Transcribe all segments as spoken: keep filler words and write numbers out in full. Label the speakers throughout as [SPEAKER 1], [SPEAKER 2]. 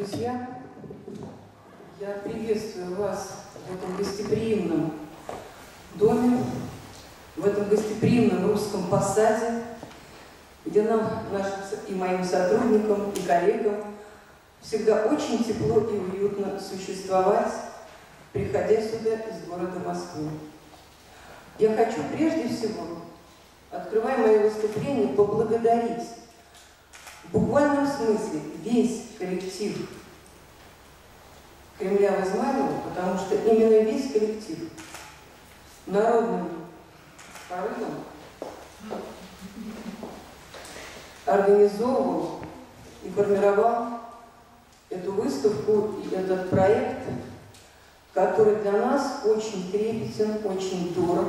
[SPEAKER 1] Друзья, я приветствую вас в этом гостеприимном доме, в этом гостеприимном русском посаде, где нам, нашим и моим сотрудникам, и коллегам всегда очень тепло и уютно существовать, приходя сюда из города Москвы. Я хочу прежде всего, открывая мое выступление, поблагодарить в буквальном смысле весь коллектив Кремля в Измайлово, потому что именно весь коллектив народным порывом организовывал и формировал эту выставку и этот проект, который для нас очень трепетен, очень дорог.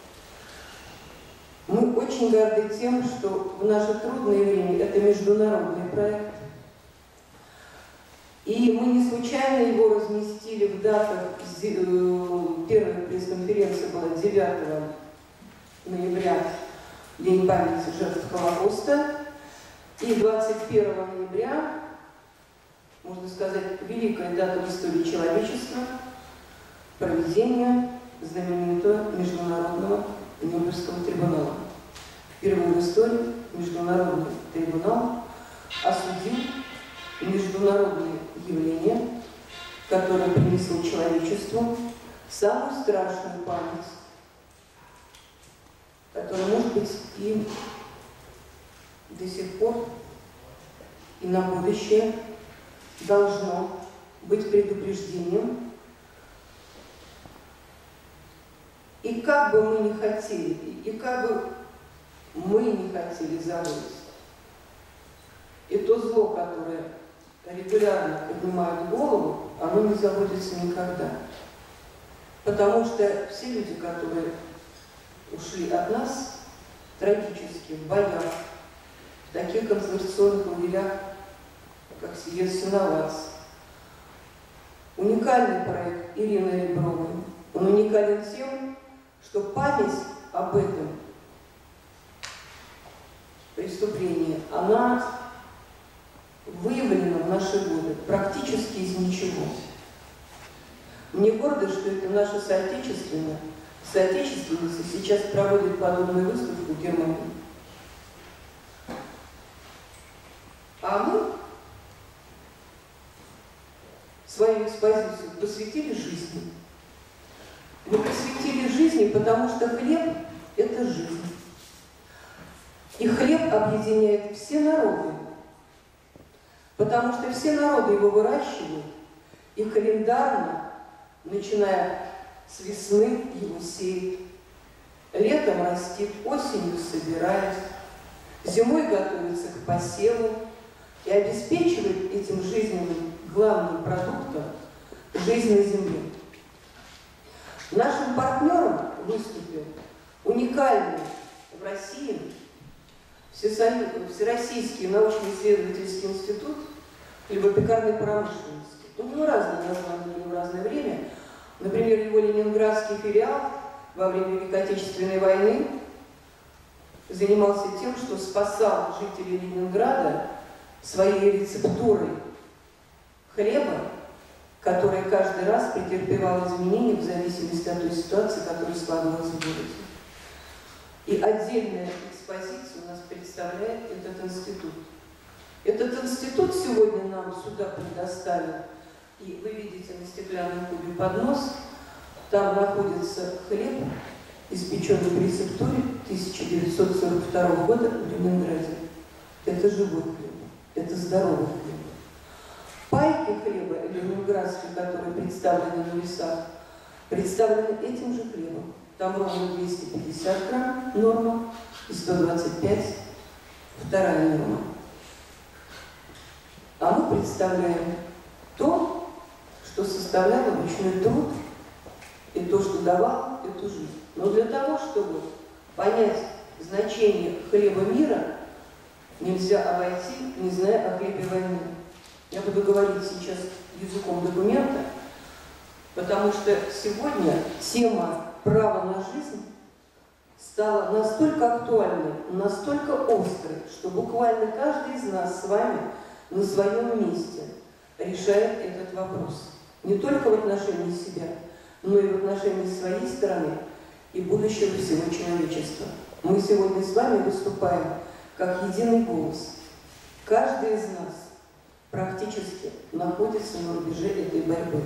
[SPEAKER 1] Мы очень горды тем, что в наше трудное время это международный проект. И мы не случайно его разместили в датах. Первая пресс-конференция была девятого ноября, День памяти жертв Холокоста, и двадцать первого ноября, можно сказать, великая дата в истории человечества, проведение знаменитого международного Нюрнбергского трибунала. Впервые в истории международный трибунал осудил международные явления, которые принесло человечеству самую страшную память, которая, может быть, и до сих пор, и на будущее должно быть предупреждением. И как бы мы ни хотели, и как бы мы не хотели забыть, и то зло, которое регулярно поднимает голову, оно не забудется никогда. Потому что все люди, которые ушли от нас трагически в боях, в таких концентрационных лагерях, как Сиет-Синовац, уникальный проект Ирины Ребровой. Он уникален тем, что память об этом преступлении, она выявлена в наши годы практически из ничего. Мне гордо, что это наши соотечественные, соотечественницы сейчас проводят подобную выставку в Германии. А мы свою экспозицию посвятили жизни. Мы посвятили жизни, потому что хлеб – это жизнь. И хлеб объединяет все народы, потому что все народы его выращивают, и календарно, начиная с весны, его сеют, летом растит, осенью собирает, зимой готовится к посеву и обеспечивает этим жизненным главным продуктом жизнь на земле. Нашим партнером выступил уникальный в России Всероссийский научно-исследовательский институт хлебопекарной промышленности. У него разные названия в разное время. Например, его ленинградский филиал во время Великой Отечественной войны занимался тем, что спасал жителей Ленинграда своей рецептурой хлеба, которая каждый раз претерпевала изменения в зависимости от той ситуации, которая складывалась в городе. И отдельная экспозиция у нас представляет этот институт. Этот институт сегодня нам сюда предоставил, и вы видите на стеклянном кубе поднос, там находится хлеб, испеченный в рецептуре тысяча девятьсот сорок второго года в Ленинграде. Это живой хлеб, это здоровый хлеб. Пайки хлеба ленинградские, которые представлены на весах, представлены этим же хлебом. Там ровно двести пятьдесят грамм норма и сто двадцать пять вторая норма. А мы представляем то, что составляло ручной труд, и то, что давал эту жизнь. Но для того, чтобы понять значение хлеба мира, нельзя обойти, не зная о хлебе войны. Я буду говорить сейчас языком документа, потому что сегодня тема права на жизнь стала настолько актуальной, настолько острой, что буквально каждый из нас с вами на своем месте решает этот вопрос. Не только в отношении себя, но и в отношении своей страны и будущего всего человечества. Мы сегодня с вами выступаем как единый голос. Каждый из нас практически находится на рубеже этой борьбы.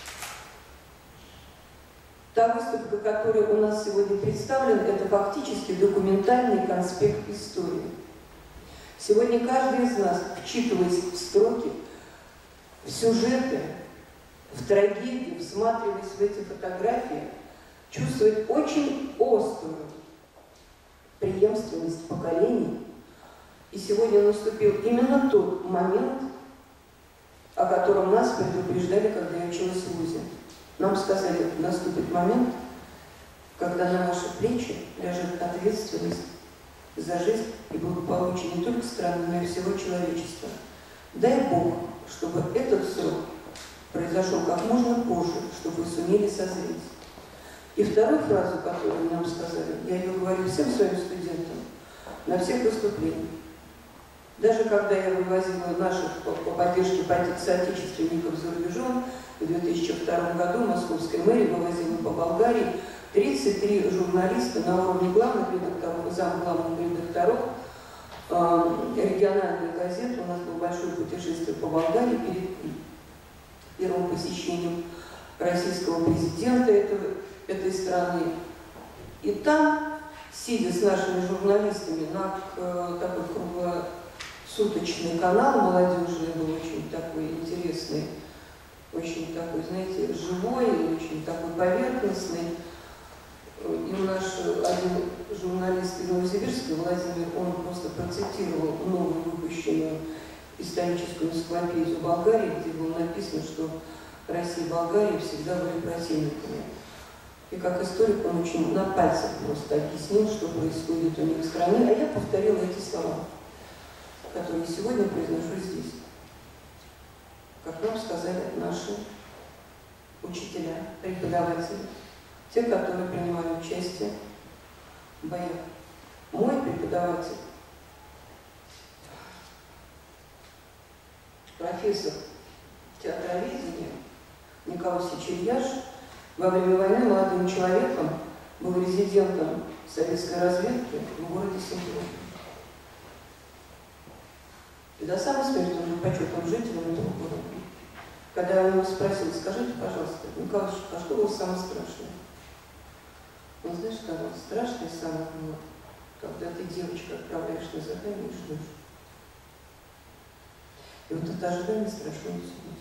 [SPEAKER 1] Та выставка, которая у нас сегодня представлена, это фактически документальный конспект истории. Сегодня каждый из нас, вчитываясь в строки, в сюжеты, в трагедии, всматриваясь в эти фотографии, чувствует очень острую преемственность поколений. И сегодня наступил именно тот момент, о котором нас предупреждали, когда я училась в вузе. Нам сказали, наступит момент, когда на ваши плечи ляжет ответственность за жизнь и благополучие не только страны, но и всего человечества. Дай Бог, чтобы этот срок произошел как можно позже, чтобы вы сумели созреть. И вторую фразу, которую нам сказали, я ее говорю всем своим студентам на всех выступлениях. Даже когда я вывозила наших по, по поддержке соотечественников за рубежом, в две тысячи втором году Московская мэрия вывозила по Болгарии тридцать три журналиста на уровне главных редакторов, зам главных редакторов э, региональных газет. У нас было большое путешествие по Болгарии перед первым посещением российского президента этого, этой страны. И там, сидя с нашими журналистами на э, такой круглосуточный канал молодежный, был очень такой интересный, очень такой, знаете, живой, очень такой поверхностный. И наш один журналист из Новосибирска, Владимир, он просто процитировал новую выпущенную историческую энциклопедию Болгарии, где было написано, что Россия и Болгария всегда были противниками. И как историк он очень на пальцах просто объяснил, что происходит у них в стране, а я повторила эти слова, которые сегодня произношу здесь. Как нам сказали наши учителя, преподаватели, те, которые принимали участие в боях. Мой преподаватель, профессор театроведения Николай Сичильяш, во время войны молодым человеком был резидентом советской разведки в городе Симферополь. И до самой смерти он был почетным жителем этого города. Когда я его спросила, скажите, пожалуйста, Николай, а что было самое страшное? Он, знаешь, сказал, страшное самое было, когда ты, девочка, отправляешь на задание и ждешь. И вот это ожидание страшное всего.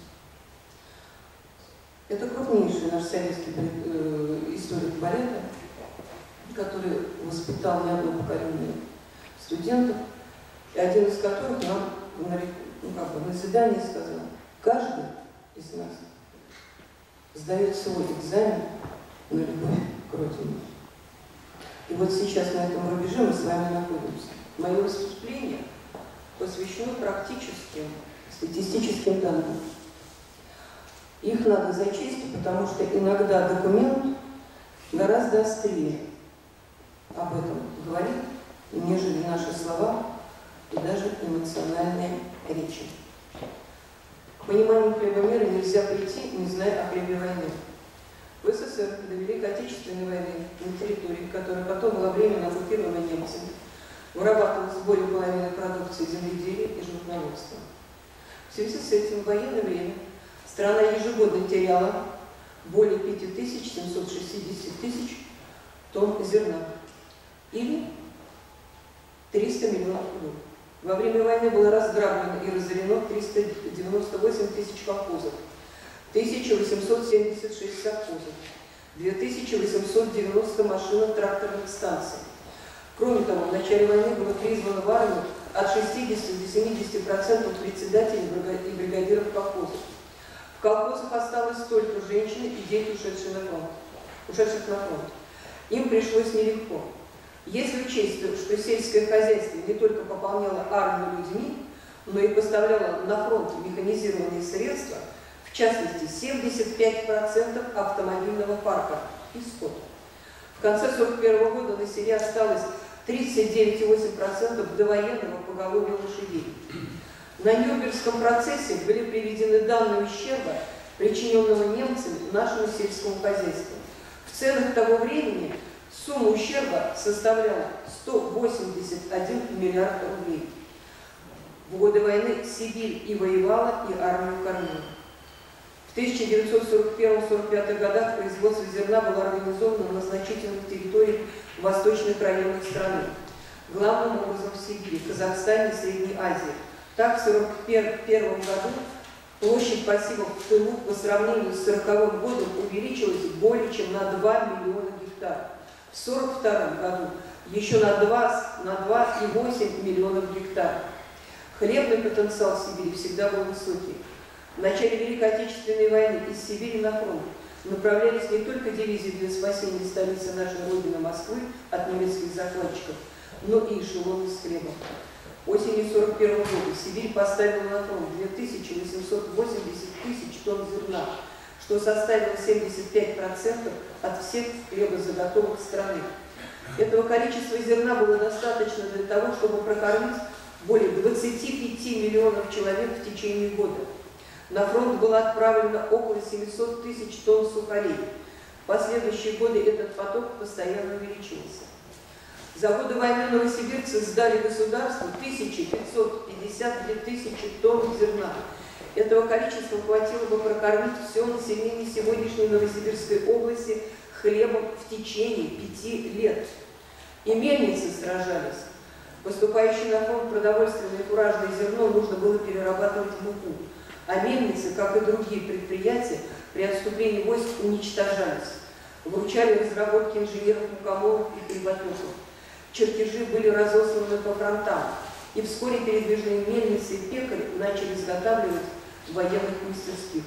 [SPEAKER 1] Это крупнейший наш советский э, историк балета, который воспитал не одно поколение студентов, и один из которых нам на, ну, как бы, на заседании сказал, каждый из нас сдает свой экзамен на любовь к Родине. И вот сейчас на этом рубеже мы с вами находимся. Мое выступление посвящено практическим статистическим данным. Их надо зачесть, потому что иногда документ гораздо острее об этом говорит, нежели наши слова и даже эмоциональные речи. К пониманию хлеба мира нельзя прийти, не зная о хлебе войны. В СССР до Великой Отечественной войны на территории, которая потом была временно оккупирована немцами, вырабатывалась более половины продукции земледелия и животноводства. В связи с этим в военное время страна ежегодно теряла более пяти тысяч семисот шестидесяти тысяч тонн зерна, или триста миллионов пудов. Во время войны было разграблено и разорено триста девяносто восемь тысяч колхозов, тысяча восемьсот семьдесят шесть совхозов, две тысячи восемьсот девяносто машинно-тракторных станций. Кроме того, в начале войны было призвано в армию от шестидесяти до семидесяти процентов председателей и бригадиров колхозов. В колхозах осталось только женщины и дети, ушедшие на фронт, ушедших на фронт. Им пришлось нелегко. Если учесть, что сельское хозяйство не только пополняло армию людьми, но и поставляло на фронт механизированные средства, в частности, семьдесят пять процентов автомобильного парка и скота. В конце сорок первого года на селе осталось тридцать девять и восемь десятых процента довоенного поголовья лошадей. На Нюрнбергском процессе были приведены данные ущерба, причиненного немцами нашему сельскому хозяйству. В ценах того времени сумма ущерба составляла сто восемьдесят один миллиард рублей. В годы войны Сибирь и воевала, и армию кормила. В тысяча девятьсот сорок первом — сорок пятом годах производство зерна было организовано на значительных территориях восточных районов страны, главным образом в Сибири, Казахстане и Средней Азии. Так, в сорок первом году площадь посевов в тылу по сравнению с сороковым годом увеличилась более чем на два миллиона гектаров. В сорок втором году еще на два и восемь миллионов гектаров. Хлебный потенциал Сибири всегда был высокий. В начале Великой Отечественной войны из Сибири на фронт направлялись не только дивизии для спасения столицы нашей Родины Москвы от немецких захватчиков, но и эшелоны с хлебом. Осенью сорок первого года Сибирь поставила на фронт две тысячи восемьсот восемьдесят тысяч тонн зерна, что составило семьдесят пять процентов от всех хлебозаготовок страны. Этого количества зерна было достаточно для того, чтобы прокормить более двадцати пяти миллионов человек в течение года. На фронт было отправлено около семисот тысяч тонн сухарей. В последующие годы этот поток постоянно увеличивался. За годы войны новосибирцы сдали государству тысячу пятьсот пятьдесят две тысячи тонн зерна. Этого количества хватило бы прокормить все население сегодняшней Новосибирской области хлебом в течение пяти лет. И мельницы сражались. Поступающее на фронт продовольственное и фуражное зерно нужно было перерабатывать в муку. А мельницы, как и другие предприятия, при отступлении войск уничтожались. Вручали разработки инженеров, мукомолов и хлеботеков. Чертежи были разосланы по фронтам, и вскоре передвижные мельницы и пекари начали изготавливать в военных мастерских.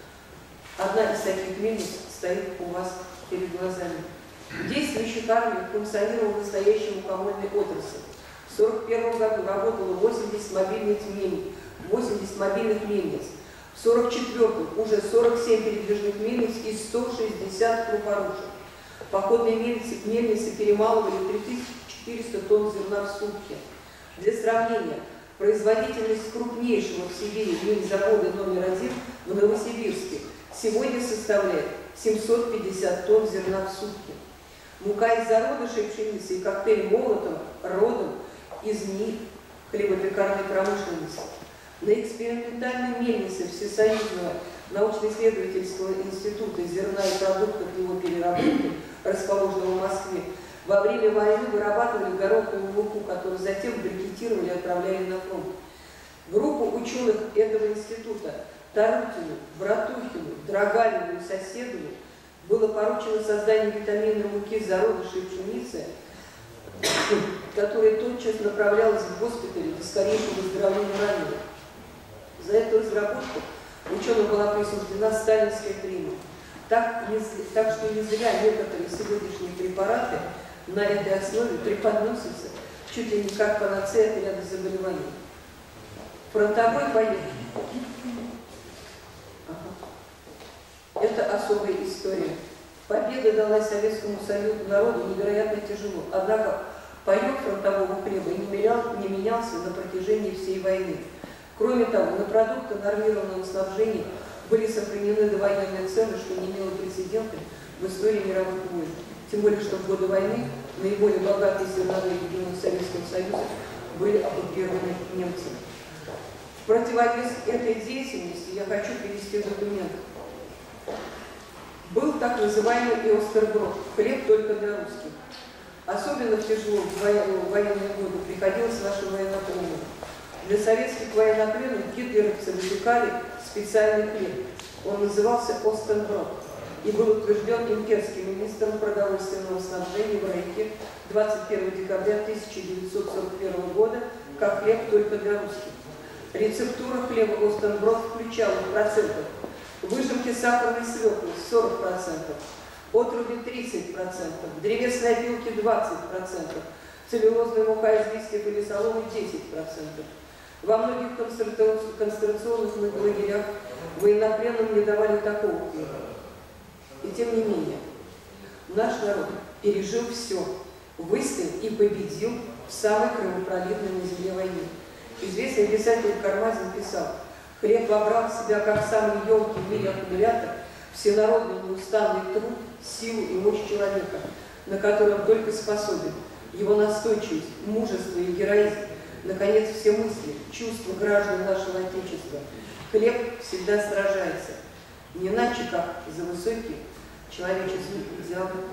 [SPEAKER 1] Одна из таких мельниц стоит у вас перед глазами. В действующих армиях функционировала настоящая мукомольная отрасль. В сорок первом году работало восемьдесят мобильных мельниц. восемьдесят мобильных мельниц. В сорок четвёртом уже сорок семь передвижных мельниц и сто шестьдесят труборужек. Походные мельницы, мельницы перемалывали три тысячи четыреста тонн зерна в сутки. Для сравнения, производительность крупнейшего в Сибири мельзавода номер один в Новосибирске сегодня составляет семьсот пятьдесят тонн зерна в сутки. Мука из зародышей пшеницы и коктейль Молотова родом из НИИ хлебопекарной промышленности. На экспериментальной мельнице Всесоюзного научно-исследовательского института зерна и продуктов его переработки, расположенного в Москве, во время войны вырабатывали гороховую муку, которую затем брикетировали и отправляли на фронт. Группу ученых этого института Тарутину, Братухину, Драгалину и Соседову было поручено создание витаминной муки зародышей пшеницы, которая тотчас направлялась в госпитале для скорейшего выздоровления раненых. За эту разработку ученым была присуждена сталинская премия. Так, не, так что не зря некоторые сегодняшние препараты на этой основе преподносятся чуть ли не как панацея от ряда заболеваний. Фронтовой боец. Ага. Это особая история. Победа далась Советскому Союзу народу невероятно тяжело. Однако паёк фронтового хлеба не, менял, не менялся на протяжении всей войны. Кроме того, на продукты нормированного снабжения были сохранены довоенные цены, что не имело прецедента в истории мировых войн. Тем более, что в годы войны наиболее богатые зерновые регионы Советского Союза были оккупированы немцами. В противовес этой деятельности я хочу привести документ. Был так называемый Иостерброд – хлеб только для русских. Особенно тяжело в военные годы приходилось нашим военнопленным. Для советских военнопленных гитлеровцы выпекали специальный хлеб. Он назывался Остенброд и был утвержден имперским министром продовольственного снабжения в Рейхе двадцать первого декабря тысяча девятьсот сорок первого года как хлеб только для русских. Рецептура хлеба Остенброд включала в процентах выжимки сахарной свеклы сорок процентов, отруби тридцать процентов, древесной опилки двадцать процентов, целлюлозная мука из листьев или соломы десять процентов. Во многих концентрационных лагерях военнопленным не давали такого хлеба. И тем не менее, наш народ пережил все, выстоял и победил в самой кровопролитной на земле войне. Известный писатель Кармазин писал: «Хлеб вобрал в себя как самый емкий в мире аккумулятор всенародный неустанный труд, силу и мощь человека, на который он только способен, его настойчивость, мужество и героизм, наконец, все мысли, чувства граждан нашего Отечества. Хлеб всегда сражается, не иначе, как за высокие человеческие идеалы